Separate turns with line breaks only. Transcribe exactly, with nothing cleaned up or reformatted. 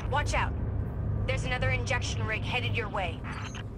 Watch out. There's another injection rig headed your way.